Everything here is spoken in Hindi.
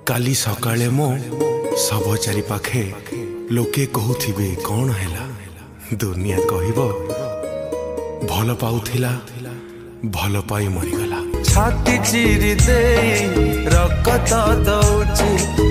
काली सकाळे मो सब चारि पाखे लोके कहूथिबे कौन हैला दुनिया कहब भल पाउथिला भल पाई मरीगला छाती चिरी दे रकत दौची